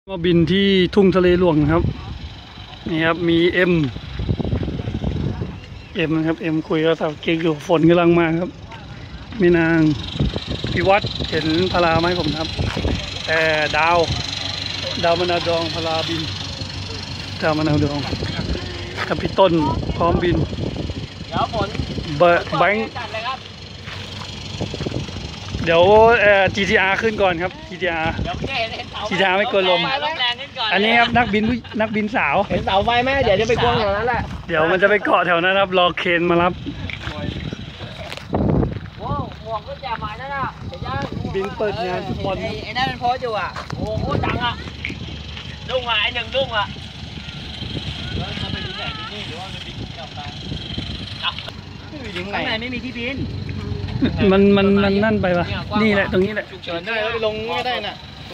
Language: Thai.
มาบินที่ทุ่งทะเลหลวงครับนี่ครับมีเอ็มนะครับเอ็มคุยกับสาวเก๊กอยู่ฝนกำลังมาครับมีนางพิวัตรเห็นพลาไหมผมครับแต่ดาวมะนาวดองพลาบินดาวมะนาวดองกับพี่ต้นพร้อมบินเดี๋ยวฝนแบงค์เดี๋ยวGTR ขึ้นก่อนครับ GTR ไม่กลัวลมอันนี้ครับนักบินสาวเห็นเสาไฟไหมเดี๋ยวจะไปกวงแถวนั้นแหละเดี๋ยวมันจะไปเกาะแถวนั้นครับรอเคนมารับโอ้หมวกก็แจ่มหมายนั่นน่ะบินเปิดงานทุกคนไอ้นั่นมันโพสอยู่อ่ะโอ้โหดังอ่ะดุ้งอ่ะไอ้หนึ่งดุ้งอ่ะแล้วจะไปบินไหนบินนี่หรือว่าจะบินกลับมาข้างในไม่มีที่บินมันนั่นไปปะนี่แหละตรงนี้แหละเฉินได้แล้วไปลงก็ได้น่ะ